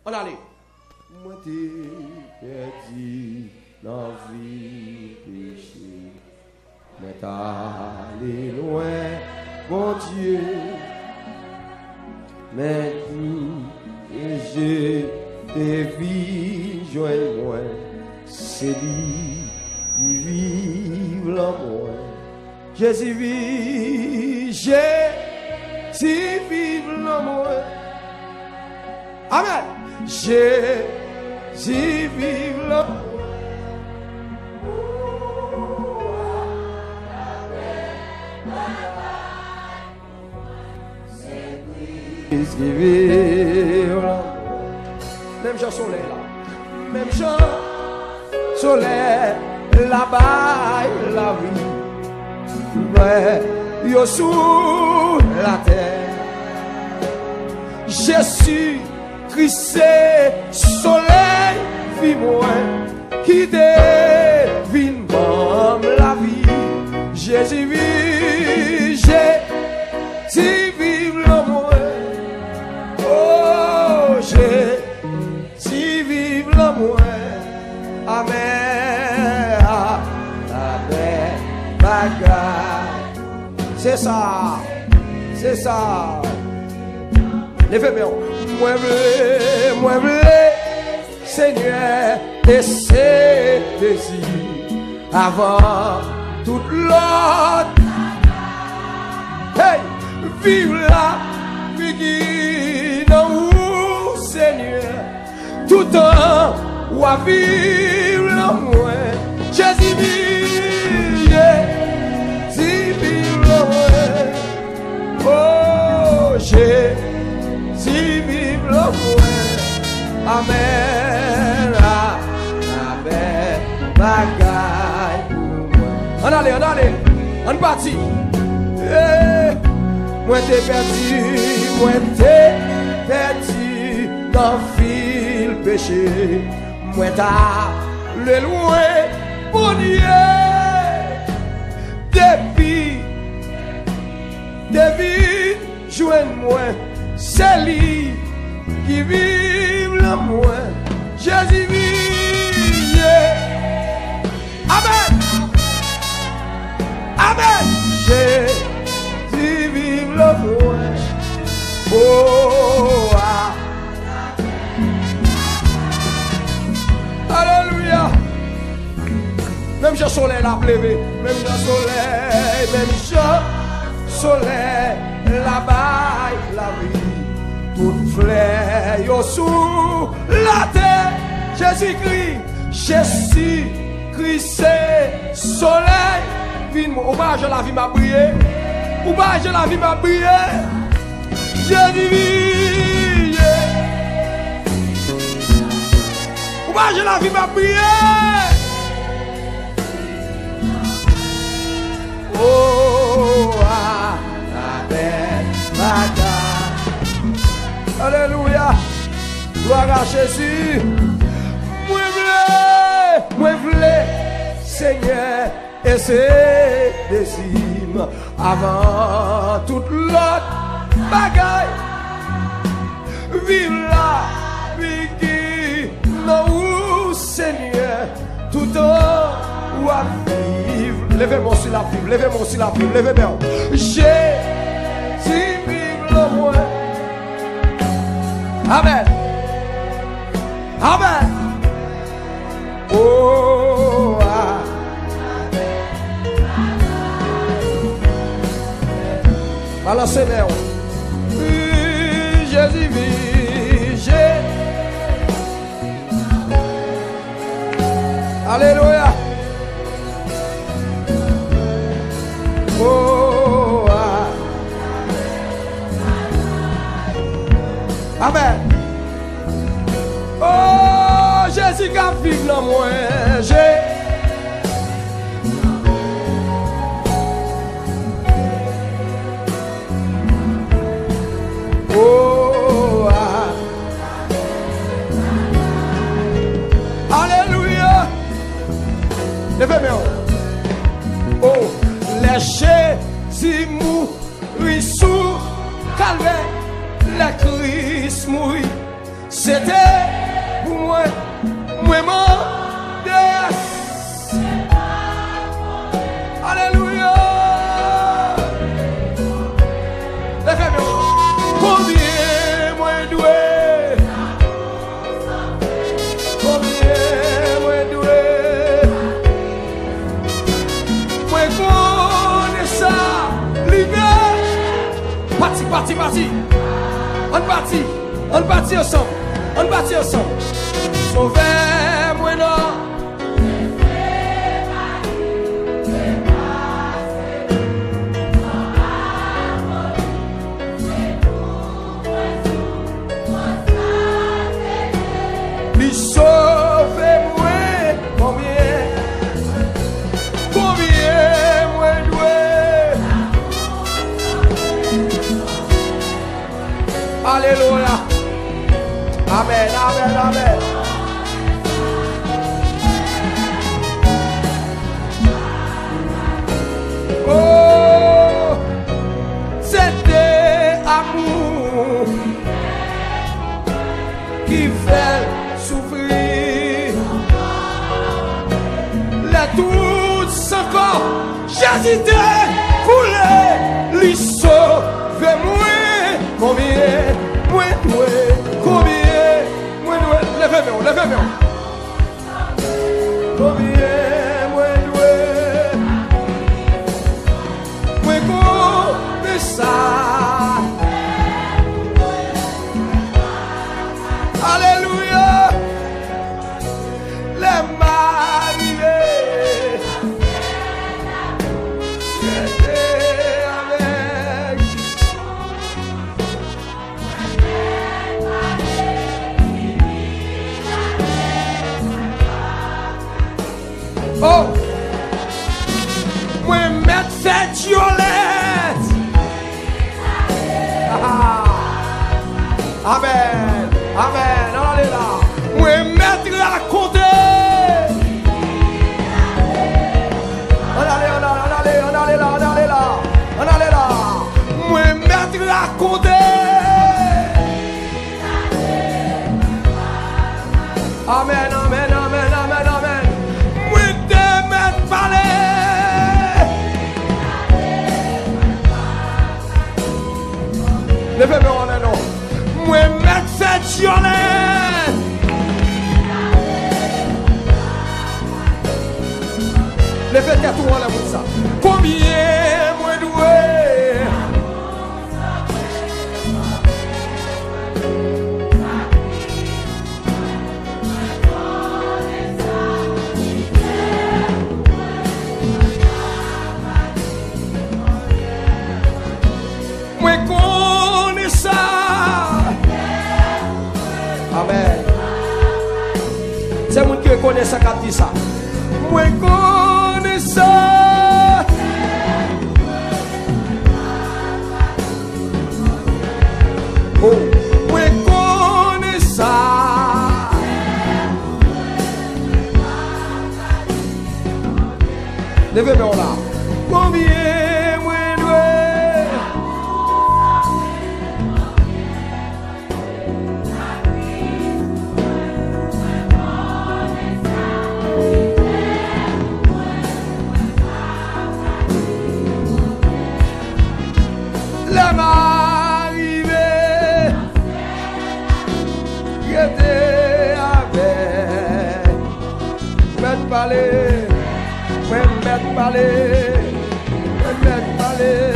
On allait. Moi t'es perdu dans la vie péché. Mais t'as allé loin, mon Dieu. Mais tout et je te vis, joins-moi. C'est lui qui vive l'amour. Jésus vit, Jésus vive l'amour. Amen. Jésus vive l'amour. Jésus vive l'amour. Même Jean Soleil là. Même Jean Soleil là-bas la vie. Ouais, yo sous la terre. Jésus Christ soleil vivant qui devine la vie. Jésus vit, Jésus vive l'amour. Oh, Jésus vive l'amour. Amen. Amen. Bagaille. C'est ça. C'est ça. Levez-moi. Moi blé, Seigneur, et ses désirs avant toute l'autre. Hey, vive la vie dans vous, Seigneur, tout temps ou à vivre l'amour. Jésus vive, Jésus vive l'amour. Oh, Jésus vive l'amour. Amen. Amen. Bagaille pour moi. On allez. On partit. Moi t'es perdu dans le fil péché. Moi t'as le loin pour Dieu. Depuis, joigne-moi. C'est lui qui vive l'amour. Jésus vit. Amen. Amen. Jésus vive l'amour. Oh, ah. Alléluia. Même Jean Soleil l'a plévé. Même Jean Soleil. Même Jean Soleil là-bas la vie. Toute fleur yo sous la terre. Jésus-Christ, c'est soleil. Hommage à la vie m'a brillé. Hommage à la vie m'a brillé. Jésus vit. Hommage à la vie m'a brillé. Oh, amen, madame. Alléluia. Gloire à Jésus. Moi voulais, Seigneur, et c'est décime avant toute l'autre bagaille. Vive la vie qui nous, Seigneur, tout en ou à vivre. Levez-moi sur la Bible, levez-moi sur la Bible, levez-moi. Jésus vive le moi. Amen. Amen. Oh, ah. Balancez-les. Jésus vit. Alléluia. Oh, ah. Amen. Oh, Jésus qui vive dans moi. Oh, ah. Alléluia. Levez-moi. Oh, les Jésus mourit sous calvaire. Les Christ mourit C'était pour moi, moi, alléluia. Combien moi doué, combien moi doué, moi connais ça, libère. Parti, parti, parti. On partit ensemble. On partit ensemble. Sauvez-moi non. Lui sauvez-moi combien moi doué. Alléluia. Amen, amen, amen. Oh, c'était amour qui fait souffrir. Les toutes sans corps, j'hésitais, couler, lui sauver-moi, combien, moi, combien, moi, levez-moi, levez-moi. Combien, moi, combien ça. Alléluia. Les mariés étaient avec. Oh, moi mettre fête violette. Amen, amen, on est là. Moi mettre raconter. On allait là, on allait là. Moi mettre raconter. Amen, amen, amen, amen, amen. Moi te mettre parler. Levez-moi en un nom. Moi mettre cette violette. Levez-toi tout en la pour ça. Combien moi doué. Moi connais ça. Amen. C'est moi qui connais ça qui dit ça. Moi connais ça. Oh, moi connais ça. Levez-moi là. Combien moi doué. La m'arrivée qui était avec. Mettre parler, mettre parler, mettre parler.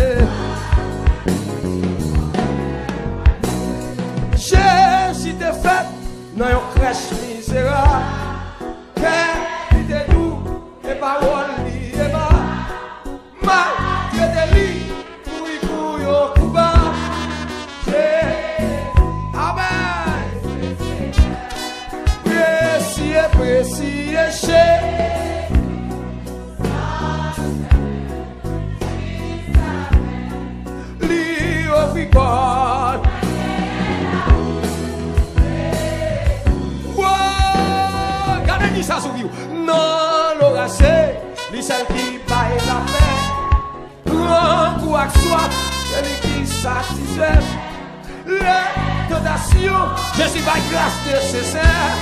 Jésus t'es fait dans une crèche misérable. Cœur qui était doux et parole liée bas. Mal qui était lié. Amen. Précis et cher. Li officol. Wow, gardez ça sur vous. Non, l'oracé, li celle qui baille la paix. Grand coup à soi, celui qui satisfait. les tentations, Jésus va grâce nécessaire.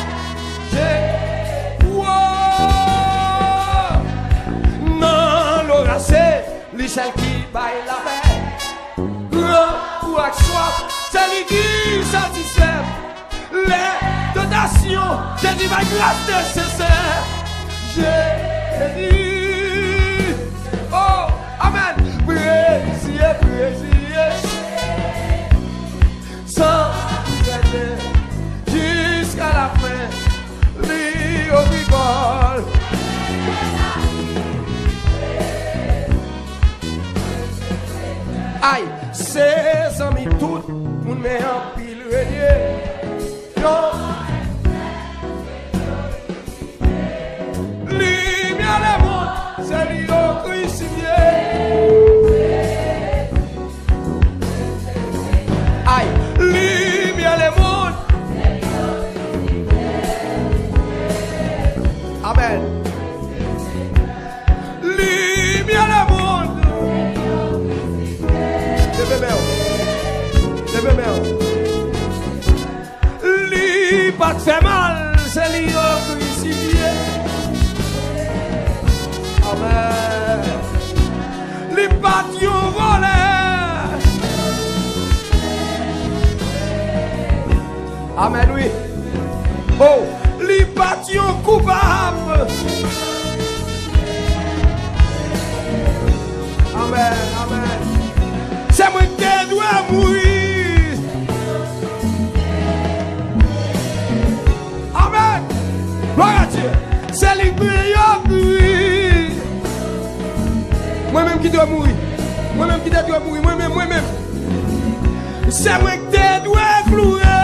Non, l'oracé, lui celle qui baille la paix. Grand ou avec soif, c'est lui qui satisfait. Les tentations, Jésus va grâce nécessaire. Jésus, oh, amen. Priez, priez, sans arrêter jusqu'à la fin. Lui au rigole. Aïe, ses amis tout, moun met en pile renier. Non. Lumière le monde, c'est lui au crucifié. Aïe, lumière le monde. Amen. Lumière le monde. Lui pas de fait mal, c'est lui au crucifié. Amen. Lui pas de voleur. Amen, oui. Oh, lui pas de coupable. Amen, amen. C'est moi qui dois mourir. Amen. Gloire à Dieu. C'est lui qui doit mourir. Moi-même qui dois mourir. Moi-même qui dois mourir. Moi-même. C'est moi qui dois mourir.